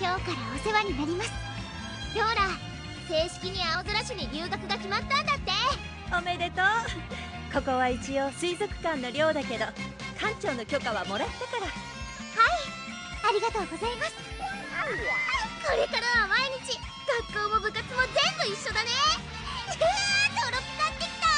今日からお世話になります。ローラ、正式に青空市に留学が決まったんだって。 おめでとう。ここは一応水族館の寮だけど館長の許可はもらったから。 はい、ありがとうございます。これからは毎日学校も部活も全部一緒だね。とろくなってきた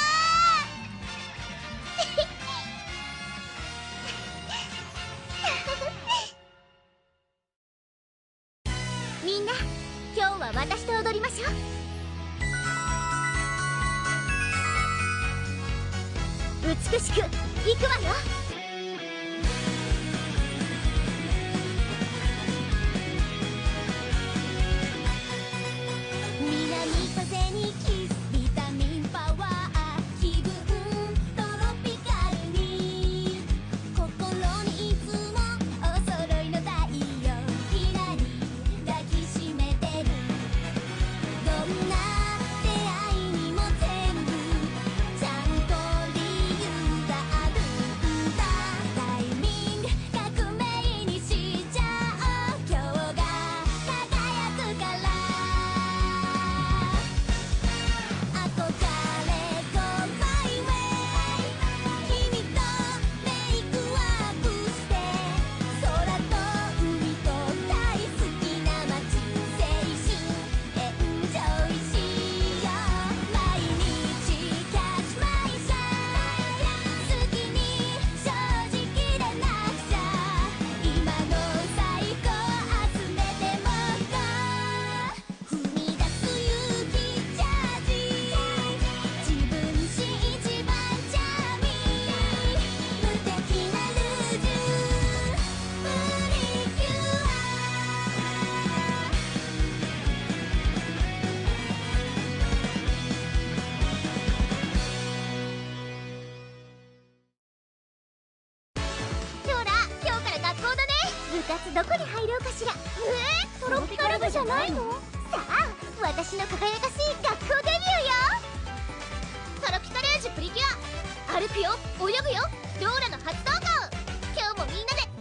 みんな、今日は私と踊りましょう。美しくいくわよ。南風にキスビタミンパワー、気分トロピカルに、心にいつもお揃いの太陽、ひらり抱きしめてる。どんな出会いにも全部ちゃんと理由があるんだ。タイミング革命にしちゃおう、今日が輝くから。憧れ Go my way、 君とメイクアップして、空と海と大好きな街、青春エンジョイしよう。毎日 Catch my shine、 好きに正直でなくちゃ、今の最高集めてもっと踏み出す勇気チャージ、自分史一番チャーミー、無敵なルージュプリキュア。ローラ、今日から学校だね。部活どこに入ろうかしら。トロピカル部じゃないの？さあ、私の輝かしい学校デビューよ。トロピカルージュプリキュア、歩くよ泳ぐよ、ローラの初登校。今日もみんなで